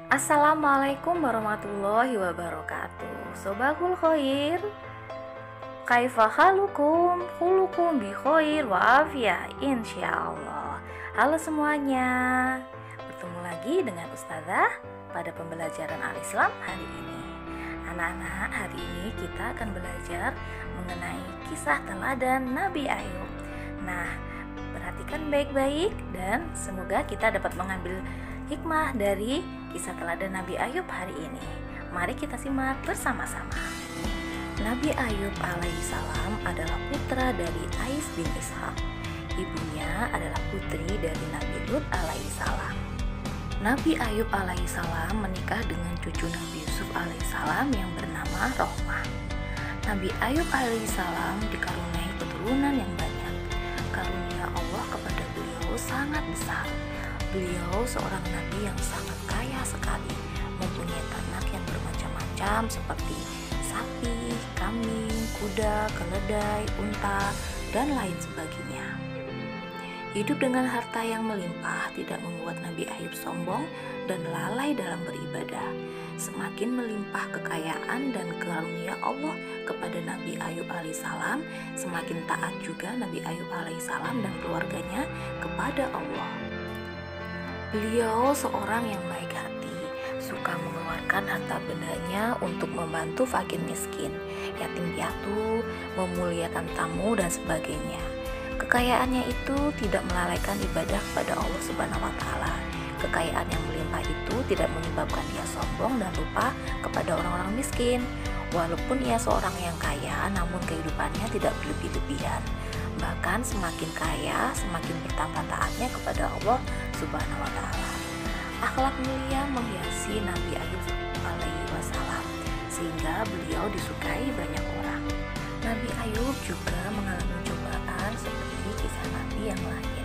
Assalamualaikum warahmatullahi wabarakatuh. Sobahul khair. Kaifa halukum? Khulukum bi khair wa afiyah insyaallah. Halo semuanya. Bertemu lagi dengan Ustazah pada pembelajaran Al-Islam hari ini. Anak-anak, hari ini kita akan belajar mengenai kisah teladan Nabi Ayub. Nah, perhatikan baik-baik dan semoga kita dapat mengambil hikmah dari kisah teladan Nabi Ayub hari ini. Mari kita simak bersama-sama. Nabi Ayub alaihissalam adalah putra dari Ais bin Ishaq. Ibunya adalah putri dari Nabi Lut alaihissalam. Nabi Ayub alaihissalam menikah dengan cucu Nabi Yusuf alaihissalam yang bernama Rohmah. Nabi Ayub alaihissalam dikaruniai keturunan yang banyak. Karunia Allah kepada beliau sangat besar. Beliau seorang nabi yang sangat kaya sekali, mempunyai ternak yang bermacam-macam seperti sapi, kambing, kuda, keledai, unta, dan lain sebagainya. Hidup dengan harta yang melimpah tidak membuat Nabi Ayub sombong dan lalai dalam beribadah. Semakin melimpah kekayaan dan karunia Allah kepada Nabi Ayub alaihissalam, semakin taat juga Nabi Ayub alaihissalam dan keluarganya kepada Allah. Beliau seorang yang baik hati, suka mengeluarkan harta bendanya untuk membantu fakir miskin, yatim piatu, memuliakan tamu dan sebagainya. Kekayaannya itu tidak melalaikan ibadah kepada Allah Subhanahu wa taala. Kekayaan yang melimpah itu tidak menyebabkan dia sombong dan lupa kepada orang-orang miskin. Walaupun ia seorang yang kaya, namun kehidupannya tidak berlebih-lebihan. Bahkan semakin kaya, semakin bertambah taatnya kepada Allah Subhanahu wa taala. Akhlak mulia menghiasi Nabi Ayub alaihi wasallam sehingga beliau disukai banyak orang. Nabi Ayub juga mengalami cobaan seperti kisah nabi yang lain.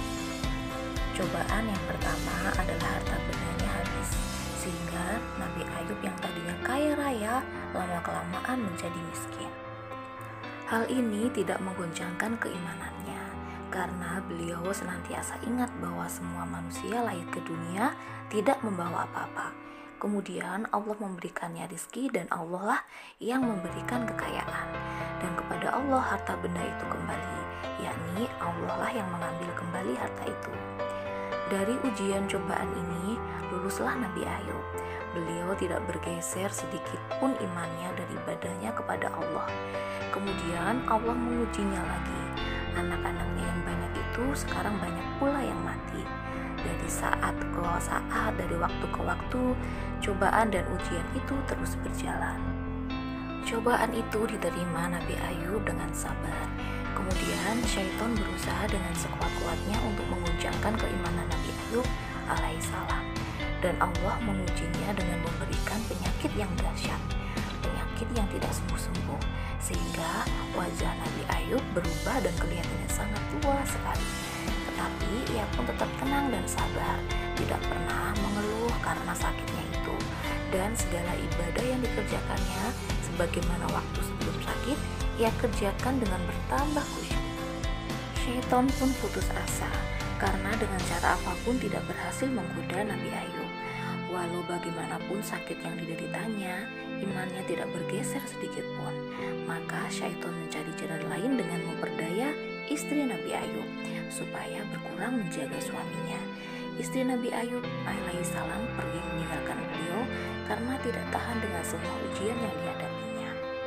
Cobaan yang pertama adalah harta bendanya habis, sehingga Nabi Ayub yang tadinya kaya raya lama-kelamaan menjadi miskin. Hal ini tidak menggoncangkan keimanannya, karena beliau senantiasa ingat bahwa semua manusia lahir ke dunia tidak membawa apa-apa. Kemudian Allah memberikannya rizki dan Allah lah yang memberikan kekayaan. Dan kepada Allah harta benda itu kembali, yakni Allah lah yang mengambil kembali harta itu. Dari ujian cobaan ini, luluslah Nabi Ayub. Beliau tidak bergeser sedikit pun imannya dan ibadahnya kepada Allah. Kemudian Allah mengujinya lagi. Anak-anaknya yang banyak itu sekarang banyak pula yang mati. Dari saat ke saat, dari waktu ke waktu, cobaan dan ujian itu terus berjalan. Cobaan itu diterima Nabi Ayub dengan sabar. Kemudian syaitan berusaha dengan sekuat-kuatnya untuk menguncangkan keimanan Nabi Ayub alaihissalam. Dan Allah mengujinya dengan memberikan penyakit yang dahsyat, penyakit yang tidak sembuh-sembuh, sehingga wajah Nabi Ayub berubah dan kelihatannya sangat tua sekali. Tetapi ia pun tetap tenang dan sabar, tidak pernah mengeluh karena sakitnya itu. Dan segala ibadah yang dikerjakannya sebagaimana waktu sebelum sakit, ia kerjakan dengan bertambah khusyuk. Syaitan pun putus asa, karena dengan cara apapun tidak berhasil menggoda Nabi Ayub. Walau bagaimanapun sakit yang dideritanya, imannya tidak bergeser sedikit pun. Maka syaitan mencari jalan lain dengan memperdaya istri Nabi Ayub supaya berkurang menjaga suaminya. Istri Nabi Ayub alaihissalam pergi meninggalkan beliau karena tidak tahan dengan semua ujian yang dihadapinya.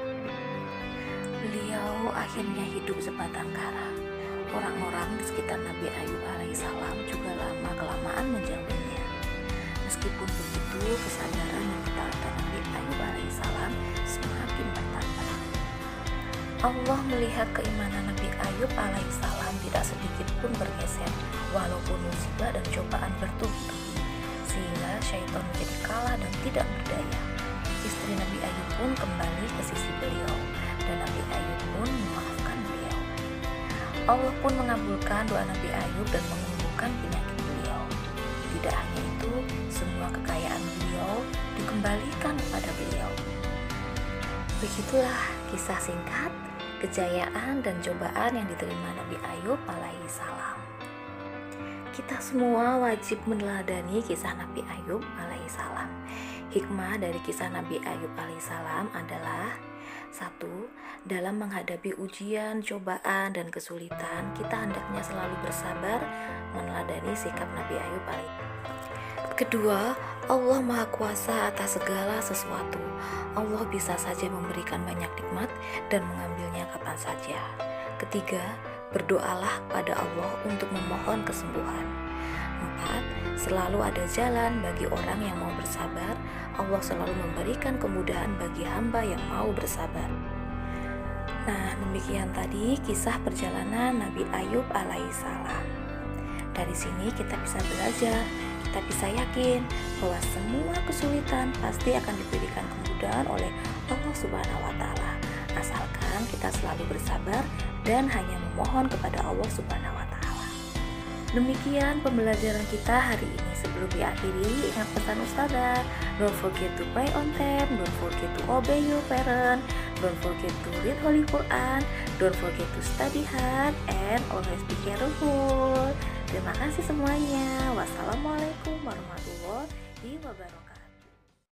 Beliau akhirnya hidup sebatang kara. Orang-orang di sekitar Nabi Ayub alaihissalam juga lama-kelamaan menjauhinya. Meskipun begitu, kesadaran dan ketaatan Nabi Ayub alaihissalam semakin bertambah. Allah melihat keimanan Nabi Ayub alaihissalam tidak sedikit pun bergeser, walaupun musibah dan cobaan bertubi-tubi, sehingga syaitan menjadi kalah dan tidak berdaya. Istri Nabi Ayub pun kembali ke sisi beliau, dan Nabi Ayub pun memaafkan beliau. Allah pun mengabulkan doa Nabi Ayub dan menyembuhkan penyakit beliau. Tidak hanya itu, semua kekayaan beliau dikembalikan kepada beliau. Begitulah kisah singkat, kejayaan dan cobaan yang diterima Nabi Ayub alaihissalam. Kita semua wajib meneladani kisah Nabi Ayub alaihissalam. Hikmah dari kisah Nabi Ayub alaihissalam adalah: 1. Dalam menghadapi ujian, cobaan, dan kesulitan, kita hendaknya selalu bersabar meneladani sikap Nabi Ayub alaihissalam. Kedua, Allah Maha Kuasa atas segala sesuatu. Allah bisa saja memberikan banyak nikmat dan mengambilnya kapan saja. Ketiga, berdoalah pada Allah untuk memohon kesembuhan. 4. Selalu ada jalan bagi orang yang mau bersabar. Allah selalu memberikan kemudahan bagi hamba yang mau bersabar. Nah, demikian tadi kisah perjalanan Nabi Ayub alaihissalam. Dari sini kita bisa belajar, kita bisa yakin bahwa semua kesulitan pasti akan diberikan kemudahan oleh Allah Subhanahu wa Ta'ala, asalkan kita selalu bersabar dan hanya memohon kepada Allah Subhanahu wa Ta'ala. Demikian pembelajaran kita hari ini. Sebelum diakhiri, ingat pesan Ustazah, don't forget to pray on time, don't forget to obey your parent, don't forget to read Holy Quran, don't forget to study hard, and always be careful. Terima kasih semuanya. Wassalamualaikum warahmatullahi wabarakatuh.